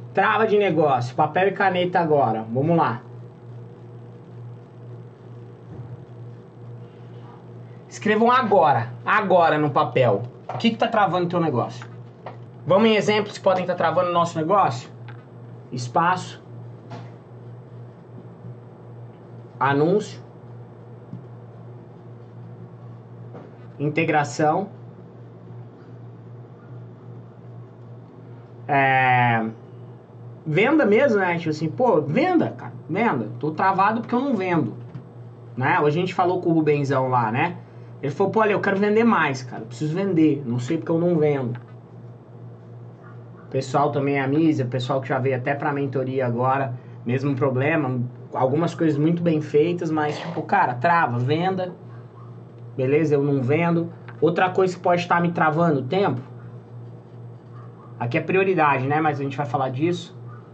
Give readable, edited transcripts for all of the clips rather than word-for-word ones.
Trava de negócio, papel e caneta agora. Vamos lá. Escrevam agora no papel. O que está travando o teu negócio? Vamos em exemplos que podem estar travando o nosso negócio? Espaço. Anúncio. Integração. Venda mesmo, né? Tipo assim, pô, venda, cara, venda. Tô travado porque eu não vendo, né? Hoje a gente falou com o Rubenzão lá, né? Ele falou, pô, olha, eu quero vender mais, cara, eu preciso vender, não sei porque eu não vendo. Pessoal também, a Mísia, pessoal que já veio até pra mentoria agora, mesmo problema, algumas coisas muito bem feitas, mas tipo, cara, trava, venda, beleza, eu não vendo. Outra coisa que pode estar me travando, tempo. Aqui é prioridade, né? Mas a gente vai falar disso.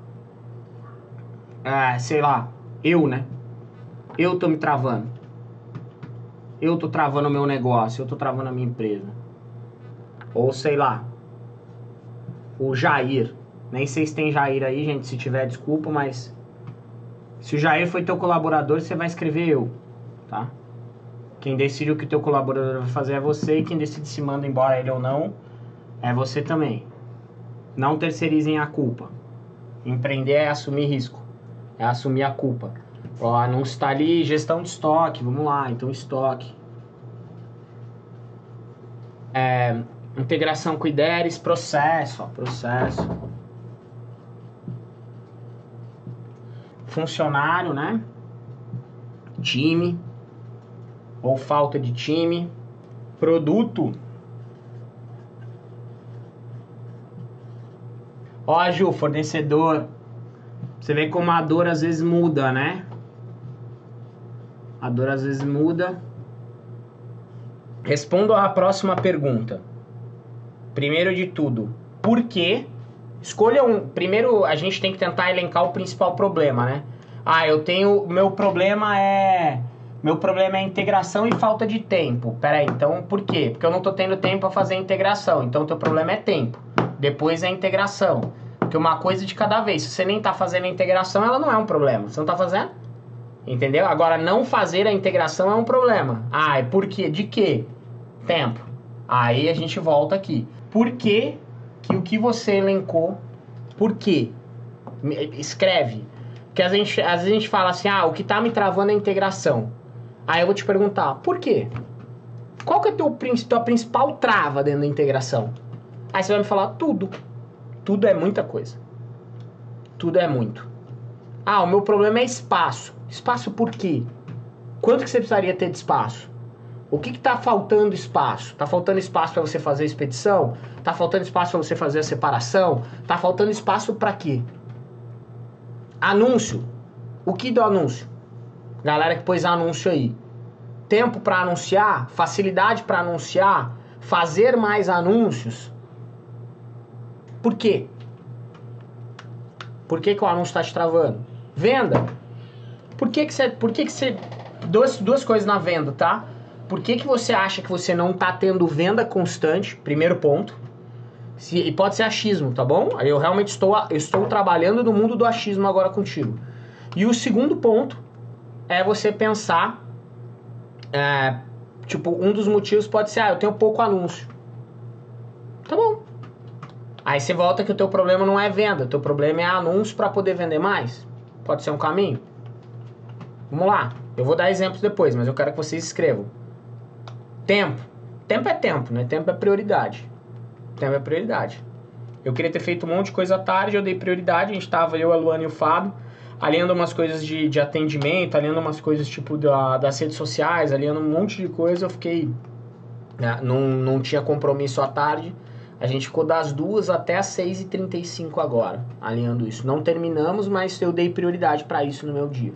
Sei lá, né? Eu tô me travando. Eu tô travando o meu negócio, eu tô travando a minha empresa. Ou sei lá, o Jair. Nem sei se tem Jair aí, gente, se tiver, desculpa, mas se o Jair foi teu colaborador, você vai escrever eu, tá? Quem decide o que teu colaborador vai fazer é você, e quem decide se manda embora ele ou não é você também. Não terceirizem a culpa. Empreender é assumir risco, é assumir a culpa. O anúncio está ali, gestão de estoque, vamos lá, então estoque. Integração com IDERES, processo, processo. Funcionário, né? Time, ou falta de time. Produto. Ó, Ju, fornecedor. Você vê como a dor às vezes muda, né? A dor às vezes muda. Respondo à próxima pergunta. Primeiro de tudo, por quê? Escolha um. Primeiro a gente tem que tentar elencar o principal problema, né? Meu problema é integração e falta de tempo. Peraí, então por quê? Porque eu não tô tendo tempo para fazer a integração. Então o teu problema é tempo. Depois é a integração. Porque uma coisa de cada vez. Se você nem tá fazendo a integração, ela não é um problema. Você não tá fazendo? Entendeu? Agora, não fazer a integração é um problema. É por quê? De quê? Tempo. Aí a gente volta aqui. Por que o que você elencou? Por quê? Escreve. Porque às vezes a gente fala assim, o que tá me travando é a integração. Aí eu vou te perguntar, por quê? Qual que é a tua principal trava dentro da integração? Aí você vai me falar tudo. Tudo é muita coisa. Tudo é muito. O meu problema é espaço. Espaço por quê? Quanto que você precisaria ter de espaço? O que está faltando espaço? Está faltando espaço para você fazer a expedição? Está faltando espaço para você fazer a separação? Está faltando espaço para quê? Anúncio. O que do anúncio? Galera que pôs anúncio aí. Tempo para anunciar? Facilidade para anunciar? Fazer mais anúncios? Por quê? Por que o anúncio está te travando? Venda. Por que você... Duas coisas na venda, tá? Por que você acha que você não tá tendo venda constante? Primeiro ponto. E pode ser achismo, tá bom? Eu realmente estou trabalhando no mundo do achismo agora contigo. E o segundo ponto é você pensar... um dos motivos pode ser... eu tenho pouco anúncio. Tá bom. Aí você volta que o teu problema não é venda. O teu problema é anúncio para poder vender mais. Pode ser um caminho? Vamos lá. Eu vou dar exemplos depois, mas eu quero que vocês escrevam. Tempo. Tempo é tempo, né? Tempo é prioridade. Tempo é prioridade. Eu queria ter feito um monte de coisa à tarde, eu dei prioridade. A gente tava, eu, a Luana e o Fábio, alinhando umas coisas de atendimento, alinhando umas coisas tipo das redes sociais, alinhando um monte de coisa. Eu fiquei... Não tinha compromisso à tarde. A gente ficou das 2 até as 6h35 agora, alinhando isso. Não terminamos, mas eu dei prioridade para isso no meu dia.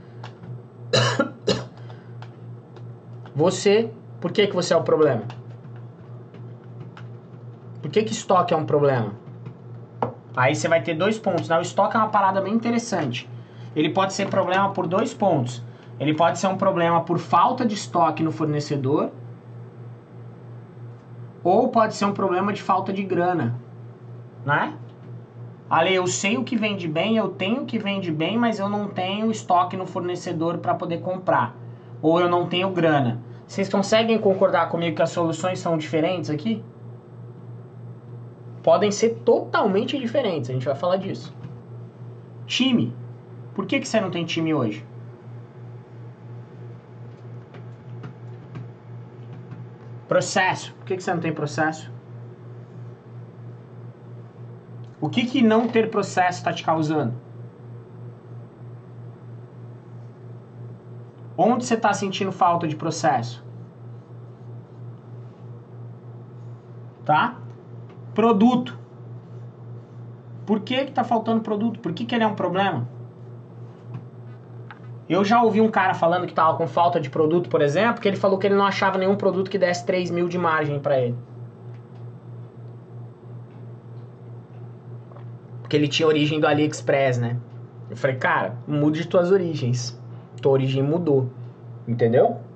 Você, por que você é o problema? Por que estoque é um problema? Aí você vai ter 2 pontos. O estoque é uma parada bem interessante. Ele pode ser problema por 2 pontos. Ele pode ser um problema por falta de estoque no fornecedor, ou pode ser um problema de falta de grana, né? Ale, eu sei o que vende bem, eu tenho o que vende bem, mas eu não tenho estoque no fornecedor para poder comprar. Ou eu não tenho grana. Vocês conseguem concordar comigo que as soluções são diferentes aqui? Podem ser totalmente diferentes, a gente vai falar disso. Time. Por que você não tem time hoje? Processo. Por que você não tem processo? O que não ter processo está te causando? Onde você está sentindo falta de processo? Tá? Produto. Por que está faltando produto? Por que ele é um problema? Eu já ouvi um cara falando que estava com falta de produto, por exemplo, que ele falou que ele não achava nenhum produto que desse 3 mil de margem para ele. Porque ele tinha origem do AliExpress, né? Eu falei, cara, mude tuas origens. Tua origem mudou. Entendeu?